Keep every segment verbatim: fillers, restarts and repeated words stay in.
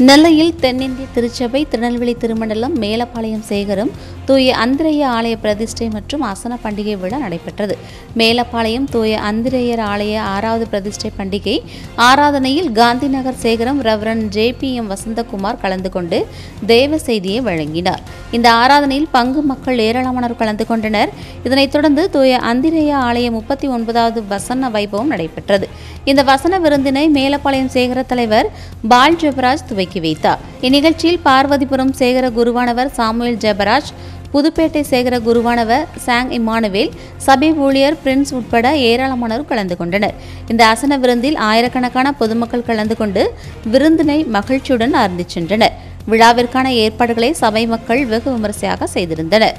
நெல்லையில் தென்னிந்திய திருச்சபை திருநெல்வேலி திருமண்டலம் மேலப்பாளையம் சேகரம் தூய அந்திரேய ஆலய பிரதிஷ்டை மற்றும் அசன பண்டிகை விழா நடைபெற்றது. மேலப்பாளையம் தூய அந்திரேயர் ஆலய ஆறாவது பிரதிஷ்டை பண்டிகை ஆராதனையில் காந்தி நகர் சேகரம் reverend J P M Vasanthakumar கலந்து கொண்டு தேவ செய்தியை வழங்கினார். இந்த ஆராதனையில் பங்கு மக்கள் ஏராளமானோர் கலந்து கொண்டனர். இதனைத் தொடர்ந்து தூய அந்திரேய ஆலய முப்பத்தி ஒன்பதாவது வசன வைபவம் நடைபெற்றது. இந்த வசன விருந்தினை மேலப்பாளையம் சேகர தலைவர் பால் ஜெபராஜ் துவக்கி வைத்தார். இந்நிகழ்ச்சியில் பார்வதிபுரம் சேகர குருவானவர் சாமுவேல் ஜெபராஜ், புதுப்பேட்டை சேகர குருவானவர் சாங் இம்மானுவேல், சபை ஊழியர் பிரின்ஸ் உட்பட ஏராளமானோர் கலந்து கொண்டனர். இந்த அசன விருந்தில் ஆயிரக்கணக்கான பொதுமக்கள் கலந்து கொண்டு விருந்தினை மகிழ்ச்சியுடன் அருந்தி சென்றனர். விழாவிற்கான ஏற்பாடுகளை சபை மக்கள் வெகு விமரிசையாக செய்திருந்தனர்.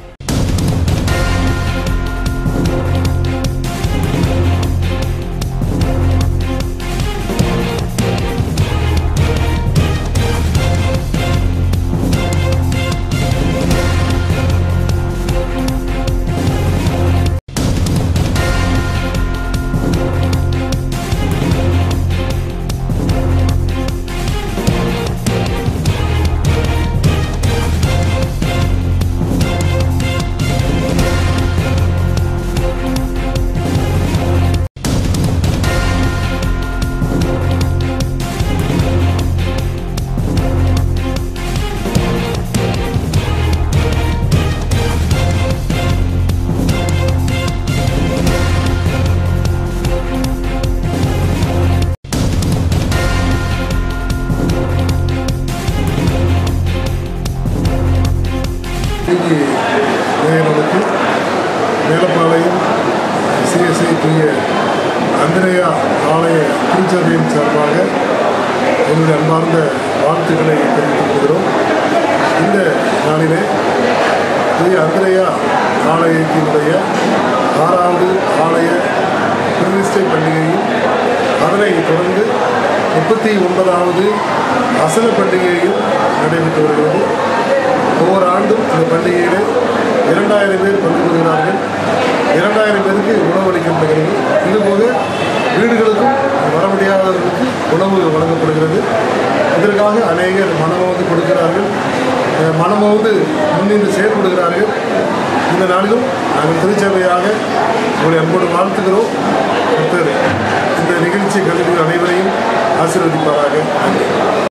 நமக்கு மேலப்பாளையம் சிஎஸ்ஐ தூய அந்திரேயா ஆலய திருச்சபையின் சார்பாக என்னுடைய அன்பார்ந்த வாழ்த்துக்களை தெரிவித்துக் கொள்கிறோம். இந்த நாளிலே தூய அந்திரேயா ஆலயத்தினுடைய ஆறாவது ஆலய பிரதிஷ்டை பண்டிகையும் அதனை தொடர்ந்து முப்பத்தி ஒன்பதாவது அசன பண்டிகையும் நடைபெற்று வருகிறது. ஒவ்வொரு ஆண்டும் இந்த பண்டிகையிலே இரண்டாயிரம் பேர் பங்கு கொள்கிறார்கள். இரண்டாயிரம் பேருக்கு உணவு அளிக்கப்படுகிறது. இதுபோக வீடுகளுக்கும் வர முடியாதவர்களுக்கு உணவு வழங்கப்படுகிறது. இதற்காக அநேகர் மனமோந்து கொடுக்கிறார்கள், மனமோந்து முன்னின்று செயல்படுகிறார்கள். இந்த நாளிலும் நாங்கள் திருச்சபையாக உங்களை அன்போடு வாழ்த்துகிறோம். இந்த நிகழ்ச்சியை கல்வி அனைவரையும் ஆசீர்வதிப்பாராக.